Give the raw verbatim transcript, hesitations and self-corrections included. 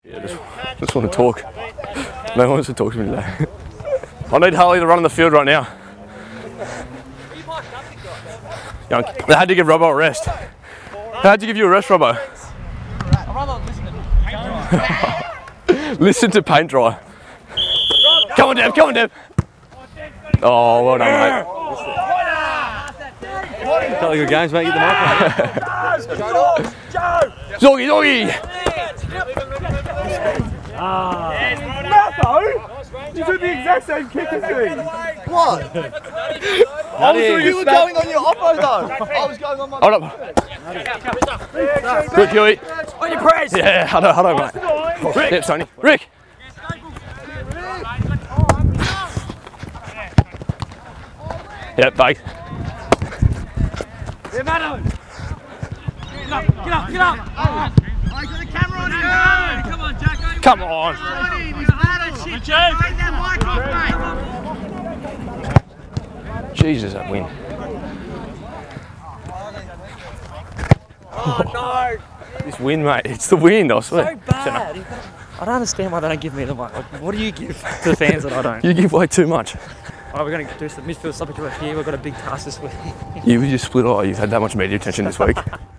Yeah, just, just want to talk. No one wants to talk to me today. I need Harley to run on the field right now. Young, they had to give Robbo a rest. They had to give you a rest, Robbo. Listen to paint dry. Come on, Dev, come on, Dev. Oh, well done, mate. Couple good games, mate. Get the mic. Zoggy, Zoggy. Ah. Matho? You did the exact same kick as me. What? I you were going on your oppo though. I was going on my... Hold up. Good, Huey. On your press. Yeah, hold on, hold on, mate. Rick. Steps, Tony. Rick. Yep, bag. Yeah, Matho. Get up, get up, get up. I got the camera on you. Come on, Jacko. Come on. Jesus, that win. Oh no! This win, mate. It's the wind, I swear. So bad. I don't understand why they don't give me the mic. Like, what do you give to the fans that I don't? You give away too much. Alright, we're going to do some midfield stoppage right here. We've got a big task this week. You've just split all. You've had that much media attention this week.